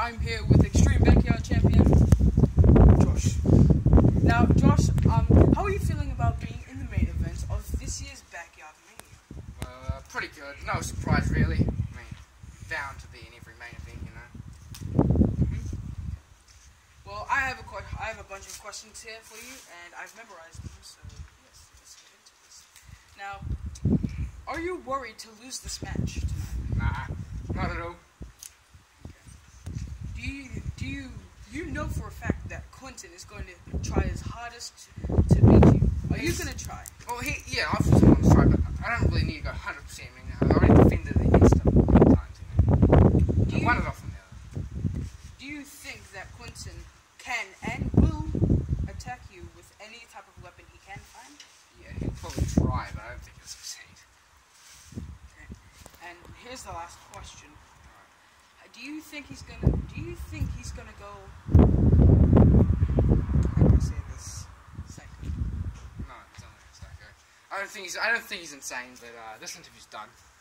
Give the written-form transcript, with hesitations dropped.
I'm here with Extreme Backyard champion, Josh. Now, Josh, how are you feeling about being in the main event of this year's Backyardmania? Pretty good. No surprise, really. I mean, bound to be in every main event, you know. Well, I have a bunch of questions here for you, and I've memorized them, so yes, let's get into this. Now, are you worried to lose this match tonight? Nah, not at all. You know for a fact that Quentin is going to try his hardest to beat you. Are you going to try? Well, yeah, I've just wanted to try, but I don't really need to go 100%. I mean, I've already defended against him a couple times, you know. I won it off from the other. Do you think that Quentin can and will attack you with any type of weapon he can find? Yeah, he'll probably try, but I don't think he'll succeed. Okay. And here's the last question. Do you think he's gonna go? How do I say this? Psycho. No, he's not like a psycho. I don't think he's insane, but this interview's done.